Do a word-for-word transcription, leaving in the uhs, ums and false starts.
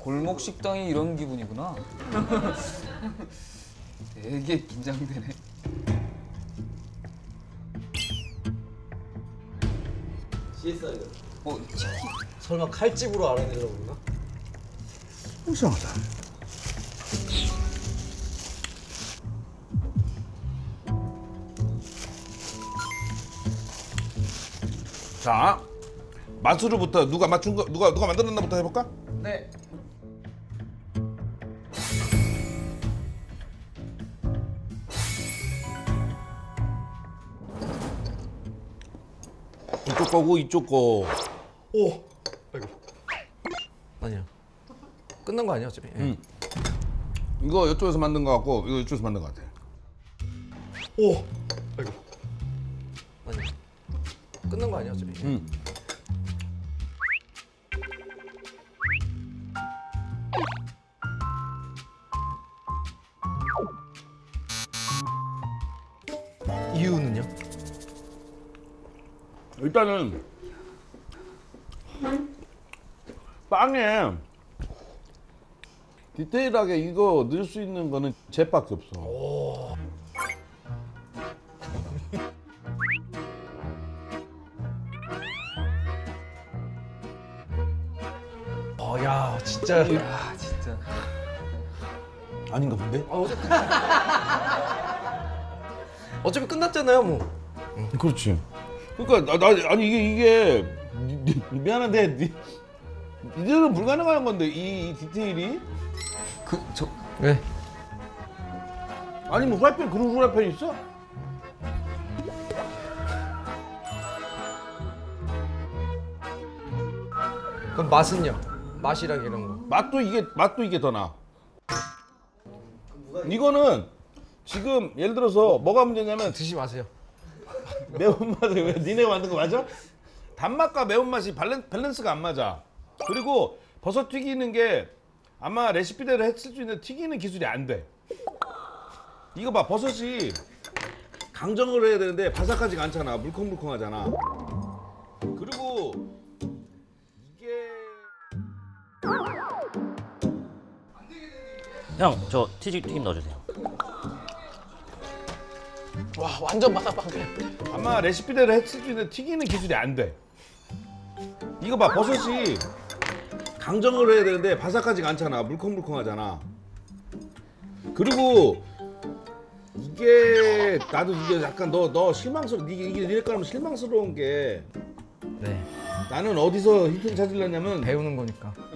골목 식당이 이런 기분이구나. 되게 긴장되네. 씨에스아이가. 어, 치킨. 설마 칼집으로 알아내려고 그러나? 이상하다. 자, 맛으로부터 누가 맞춘 거 누가 누가 만들었나부터 해볼까? 네. 이쪽 거고 이쪽 거. 오! 아이고. 아니야. 끝난 거 아니야 어차피? 예. 응. 이거 이쪽에서 만든 거 같고 이거 이쪽에서 만든 거 같아. 오! 아이고. 아니야. 끝난 거 아니야 어차피? 예. 응. 이유는요? 일단은 빵에 디테일하게 이거 넣을 수 있는 거는 쟤밖에 없어. 오. 어, 야, 진짜. 야, 진짜. 아닌가 본데? 아, 어차피... 어차피 끝났잖아요, 뭐. 그렇지. 그러니까 나, 나 아니 이게 이게 니, 니, 미안한데 니, 니들은 불가능한 건데 이, 이 디테일이 그, 저, 왜? 아니 뭐 후라이팬 그런 후라이팬 있어? 그럼 맛은요? 맛이랑 이런 거. 맛도 이게 맛도 이게 더 나. 이거는 지금 예를 들어서 뭐가 문제냐면 드시 마세요. 매운맛을 왜 니네가 만든 거 맞아? 단맛과 매운맛이 밸런, 밸런스가 안 맞아. 그리고 버섯 튀기는 게 아마 레시피대로 했을 수 있는데 튀기는 기술이 안 돼. 이거 봐, 버섯이 강정을 해야 되는데 바삭하지가 않잖아. 물컹물컹하잖아. 그리고 이게 형, 저 튀김 튀김 넣어주세요. 와, 완전 바삭바삭해. 아마 레시피대로 했을 수 있는데 튀기는 기술이 안 돼. 이거 봐, 버섯이 강정을 해야 되는데 바삭하지가 않잖아. 물컹물컹하잖아. 그리고 이게 나도 이게 약간 너 너 실망스러워. 이게 이게 니네 거라면 실망스러운 게 네. 나는 어디서 힌트를 찾으려냐면 배우는 거니까.